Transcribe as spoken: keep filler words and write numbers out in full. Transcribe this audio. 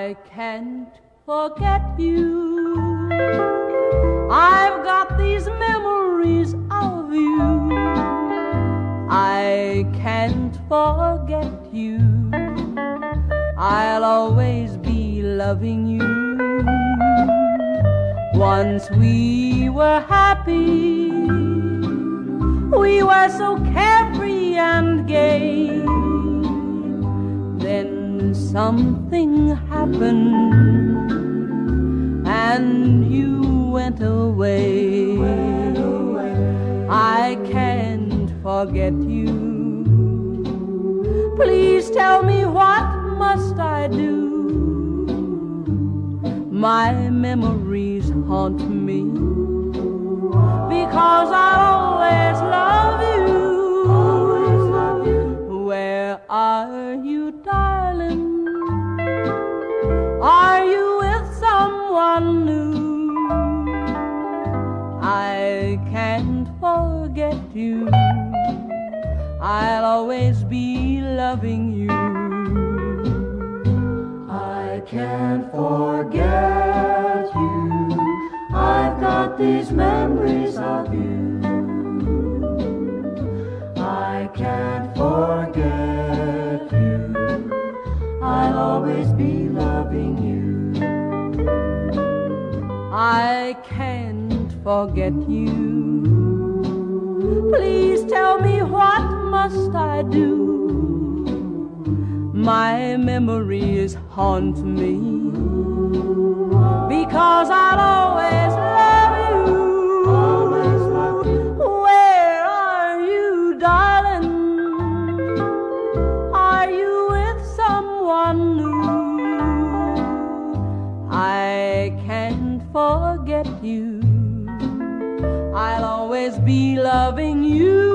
I can't forget you. I've got these memories of you. I can't forget you. I'll always be loving you. Once we were happy, we were so carefree and gay. Then something happened and you went away. I can't forget you. Please tell me, what must I do? My memories haunt me, because I'll always love you. Always love you. Where are you, darling? Are you with someone new? I can't forget you. I'll always be loving you. I can't forget you. I've got these memories of you. I can't forget you. I'll always be loving you. I can't forget you. Please tell me, what must I do? My memories haunt me, because I'll always love you. Always love you. Where are you, darling? Are you with someone new? I can't forget you. I'll always be loving you.